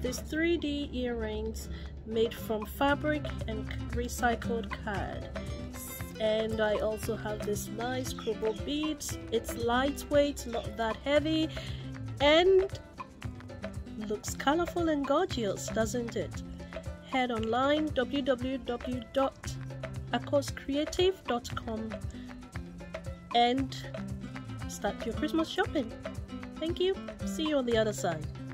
these 3D earrings made from fabric and recycled card. And I also have this nice crumble beads. It's lightweight, not that heavy, and looks colorful and gorgeous, doesn't it? Head online, www.akoscreative.com, and start your Christmas shopping. Thank you. See you on the other side.